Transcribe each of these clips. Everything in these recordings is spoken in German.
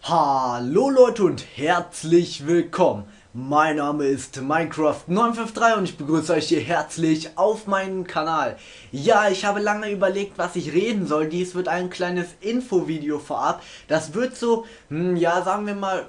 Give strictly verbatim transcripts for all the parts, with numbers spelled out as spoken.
Hallo Leute und herzlich willkommen. Mein Name ist Minecraft neun fünf drei und ich begrüße euch hier herzlich auf meinem Kanal. Ja, ich habe lange überlegt, was ich reden soll. Dies wird ein kleines Infovideo vorab. Das wird so, hm, ja, sagen wir mal,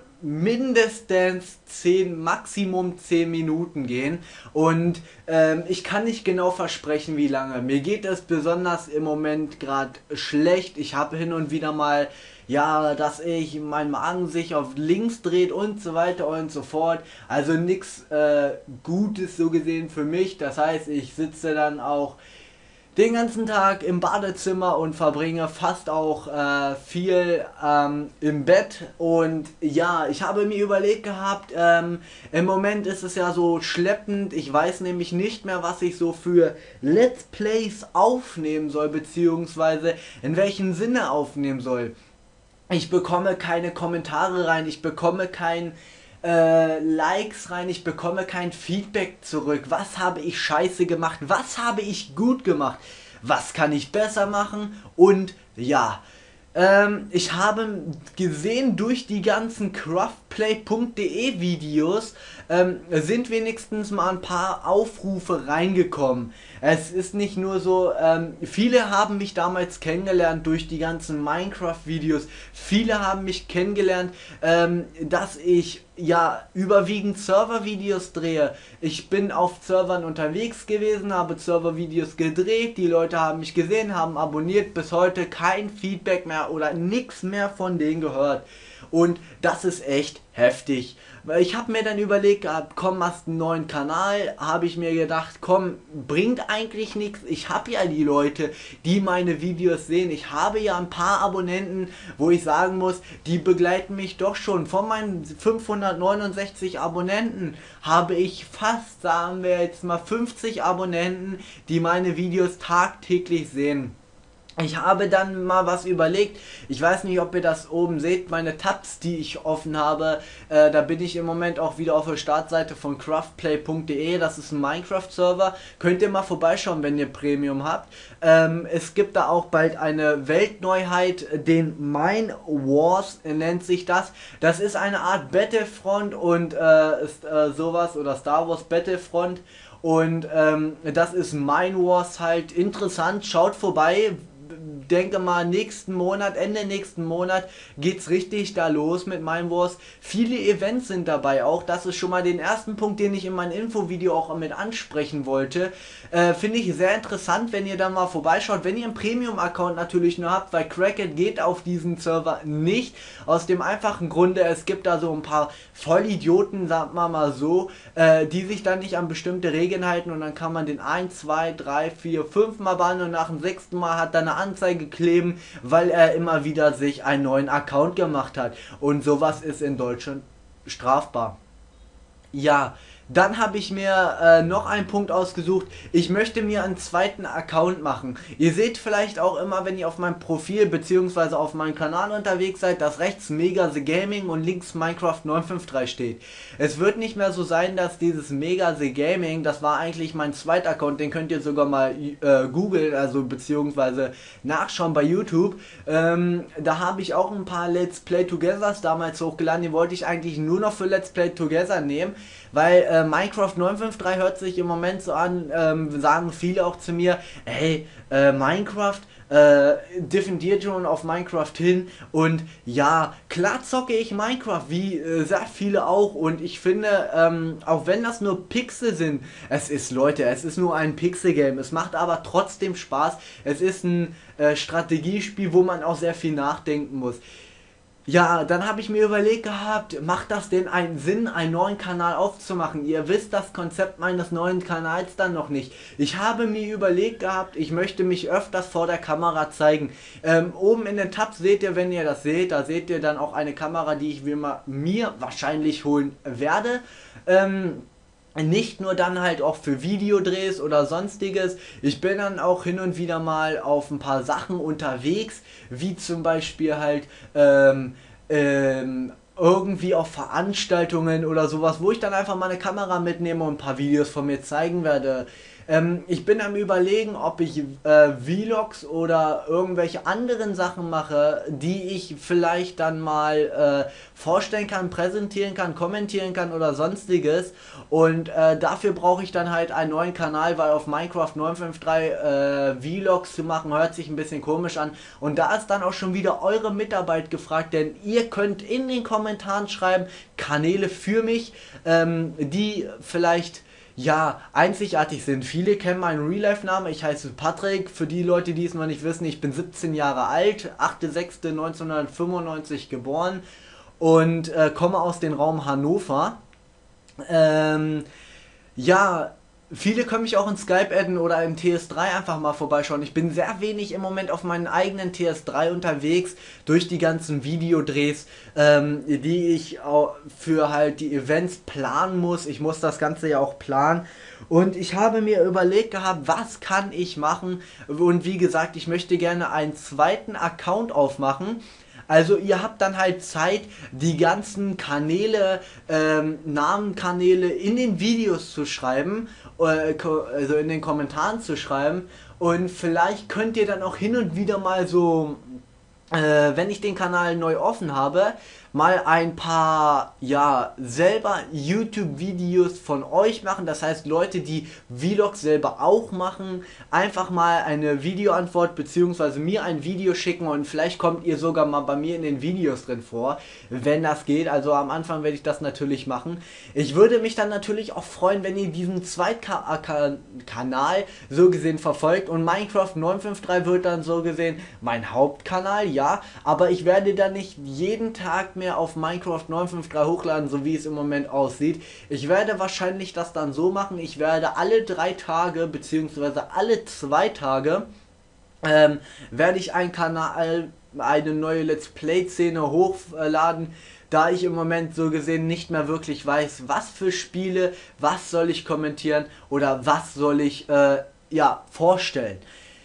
mindestens zehn, Maximum zehn Minuten gehen. Und ähm, ich kann nicht genau versprechen, wie lange. Mir geht es besonders im Moment gerade schlecht. Ich habe hin und wieder mal, ja, dass ich mein Magen sich auf links dreht und so weiter und so fort. Also nichts äh, Gutes so gesehen für mich. Das heißt, ich sitze dann auch den ganzen Tag im Badezimmer und verbringe fast auch äh, viel ähm, im Bett. Und ja, ich habe mir überlegt gehabt, ähm, im Moment ist es ja so schleppend. Ich weiß nämlich nicht mehr, was ich so für Let's Plays aufnehmen soll, beziehungsweise in welchem Sinne aufnehmen soll. Ich bekomme keine Kommentare rein, ich bekomme kein äh, Likes rein, ich bekomme kein Feedback zurück. Was habe ich scheiße gemacht? Was habe ich gut gemacht? Was kann ich besser machen? Und ja, ähm, ich habe gesehen, durch die ganzen craftplay punkt de Videos ähm, sind wenigstens mal ein paar Aufrufe reingekommen. Es ist nicht nur so, ähm, viele haben mich damals kennengelernt durch die ganzen Minecraft-Videos. Viele haben mich kennengelernt, ähm, dass ich ja überwiegend Server-Videos drehe. Ich bin auf Servern unterwegs gewesen, habe Server-Videos gedreht, die Leute haben mich gesehen, haben abonniert, bis heute kein Feedback mehr oder nichts mehr von denen gehört. Und das ist echt heftig. Weil ich habe mir dann überlegt gehabt, komm, hast einen neuen Kanal, habe ich mir gedacht, komm, bringt eigentlich nichts. Ich habe ja die Leute, die meine Videos sehen. Ich habe ja ein paar Abonnenten, wo ich sagen muss, die begleiten mich doch schon. Von meinen fünfhundertneunundsechzig Abonnenten habe ich fast, sagen wir jetzt mal, fünfzig Abonnenten, die meine Videos tagtäglich sehen. Ich habe dann mal was überlegt. Ich weiß nicht, ob ihr das oben seht, meine Tabs, die ich offen habe. Äh, da bin ich im Moment auch wieder auf der Startseite von craftplay punkt de. Das ist ein Minecraft-Server. Könnt ihr mal vorbeischauen, wenn ihr Premium habt. Ähm, es gibt da auch bald eine Weltneuheit, den Mine Wars nennt sich das. Das ist eine Art Battlefront und äh, ist äh, sowas, oder Star Wars Battlefront. Und ähm, das ist Mine Wars halt interessant. Schaut vorbei. Denke mal, nächsten Monat, Ende nächsten Monat geht's richtig da los mit Mine Wars. Viele Events sind dabei auch. Das ist schon mal den ersten Punkt, den ich in meinem Infovideo auch mit ansprechen wollte. Äh, Finde ich sehr interessant, wenn ihr da mal vorbeischaut. Wenn ihr einen Premium-Account natürlich nur habt, weil Cracked geht auf diesen Server nicht. Aus dem einfachen Grunde, es gibt da so ein paar Vollidioten, sagt man mal so, äh, die sich dann nicht an bestimmte Regeln halten und dann kann man den eins, zwei, drei, vier, fünf Mal bannen und nach dem sechsten Mal hat er eine Anzeige kleben, weil er immer wieder sich einen neuen Account gemacht hat. Und sowas ist in Deutschland strafbar. Ja, dann habe ich mir äh, noch einen Punkt ausgesucht. Ich möchte mir einen zweiten Account machen. Ihr seht vielleicht auch immer, wenn ihr auf meinem Profil bzw. auf meinem Kanal unterwegs seid, dass rechts Mega The Gaming und links Minecraft neun fünf drei steht. Es wird nicht mehr so sein, dass dieses Mega The Gaming, das war eigentlich mein zweiter Account, den könnt ihr sogar mal äh, googeln, also beziehungsweise nachschauen bei YouTube. Ähm, da habe ich auch ein paar Let's Play Togethers damals hochgeladen, die wollte ich eigentlich nur noch für Let's Play Together nehmen, weil äh, Minecraft neun fünf drei hört sich im Moment so an, ähm, sagen viele auch zu mir, ey, äh, Minecraft, äh, diffundiert schon auf Minecraft hin und ja, klar zocke ich Minecraft, wie äh, sehr viele auch und ich finde, ähm, auch wenn das nur Pixel sind, es ist, Leute, es ist nur ein Pixel-Game, es macht aber trotzdem Spaß, es ist ein äh, Strategiespiel, wo man auch sehr viel nachdenken muss. Ja, dann habe ich mir überlegt gehabt, macht das denn einen Sinn, einen neuen Kanal aufzumachen? Ihr wisst das Konzept meines neuen Kanals dann noch nicht. Ich habe mir überlegt gehabt, ich möchte mich öfters vor der Kamera zeigen. Ähm, oben in den Tabs seht ihr, wenn ihr das seht, da seht ihr dann auch eine Kamera, die ich mir wahrscheinlich holen werde. Ähm... Nicht nur dann halt auch für Videodrehs oder sonstiges. Ich bin dann auch hin und wieder mal auf ein paar Sachen unterwegs, wie zum Beispiel halt ähm, ähm, irgendwie auf Veranstaltungen oder sowas, wo ich dann einfach mal eine Kamera mitnehme und ein paar Videos von mir zeigen werde. Ähm, ich bin am Überlegen, ob ich äh, Vlogs oder irgendwelche anderen Sachen mache, die ich vielleicht dann mal äh, vorstellen kann, präsentieren kann, kommentieren kann oder sonstiges. Und äh, dafür brauche ich dann halt einen neuen Kanal, weil auf Minecraft neun fünf drei äh, Vlogs zu machen, hört sich ein bisschen komisch an. Und da ist dann auch schon wieder eure Mitarbeit gefragt, denn ihr könnt in den Kommentaren schreiben, Kanäle für mich, ähm, die vielleicht ja, einzigartig sind. Viele kennen meinen Real-Life-Namen. Ich heiße Patrick. Für die Leute, die es noch nicht wissen, ich bin siebzehn Jahre alt, achter sechster neunzehnhundertfünfundneunzig geboren und äh, komme aus dem Raum Hannover. Ähm, ja, viele können mich auch in Skype adden oder im T S drei einfach mal vorbeischauen. Ich bin sehr wenig im Moment auf meinen eigenen T S drei unterwegs, durch die ganzen Videodrehs, ähm, die ich auch für halt die Events planen muss. Ich muss das Ganze ja auch planen. Und ich habe mir überlegt gehabt, was kann ich machen? Und wie gesagt, ich möchte gerne einen zweiten Account aufmachen. Also ihr habt dann halt Zeit, die ganzen Kanäle, ähm, Namenkanäle in den Videos zu schreiben, äh, also in den Kommentaren zu schreiben. Und vielleicht könnt ihr dann auch hin und wieder mal so, äh, wenn ich den Kanal neu offen habe, mal ein paar, ja, selber YouTube-Videos von euch machen. Das heißt, Leute, die Vlogs selber auch machen, einfach mal eine Videoantwort bzw. mir ein Video schicken und vielleicht kommt ihr sogar mal bei mir in den Videos drin vor, wenn das geht. Also am Anfang werde ich das natürlich machen. Ich würde mich dann natürlich auch freuen, wenn ihr diesen Zweitkanal so gesehen verfolgt, und Minecraft neun fünf drei wird dann so gesehen mein Hauptkanal, ja, aber ich werde dann nicht jeden Tag mehr auf Minecraft neun fünf drei hochladen, so wie es im Moment aussieht. Ich werde wahrscheinlich das dann so machen, ich werde alle drei Tage bzw. alle zwei Tage ähm, werde ich einen Kanal, eine neue Let's Play Szene hochladen, da ich im Moment so gesehen nicht mehr wirklich weiß, was für Spiele, was soll ich kommentieren oder was soll ich äh, ja, vorstellen.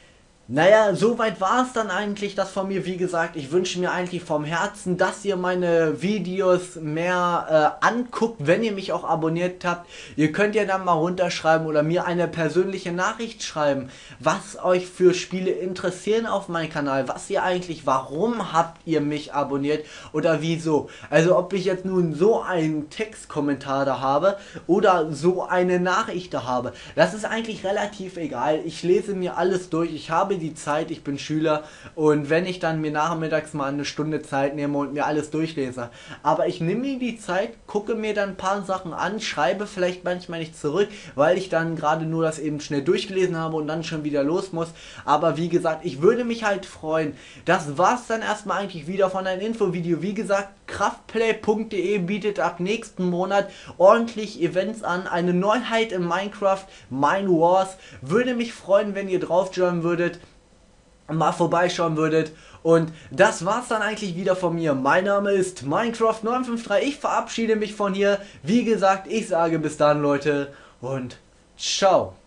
Naja, soweit war es dann eigentlich das von mir. Wie gesagt, ich wünsche mir eigentlich vom Herzen, dass ihr meine Videos mehr äh, anguckt, wenn ihr mich auch abonniert habt. Ihr könnt ja dann mal runterschreiben oder mir eine persönliche Nachricht schreiben, was euch für Spiele interessieren auf meinem Kanal, was ihr eigentlich, warum habt ihr mich abonniert oder wieso. Also ob ich jetzt nun so einen Textkommentar da habe oder so eine Nachricht da habe, das ist eigentlich relativ egal. Ich lese mir alles durch, ich habe die Zeit, ich bin Schüler, und wenn ich dann mir nachmittags mal eine Stunde Zeit nehme und mir alles durchlese, aber ich nehme mir die Zeit, gucke mir dann ein paar Sachen an, schreibe vielleicht manchmal nicht zurück, weil ich dann gerade nur das eben schnell durchgelesen habe und dann schon wieder los muss, aber wie gesagt, ich würde mich halt freuen. Das war's dann erstmal eigentlich wieder von einem Infovideo. Wie gesagt, kraftplay punkt de bietet ab nächsten Monat ordentlich Events an, eine Neuheit in Minecraft, Mine Wars. Würde mich freuen, wenn ihr drauf joinen würdet, mal vorbeischauen würdet. Und das war's dann eigentlich wieder von mir. Mein Name ist Minecraft neun fünf drei. Ich verabschiede mich von hier. Wie gesagt, ich sage bis dann, Leute, und ciao.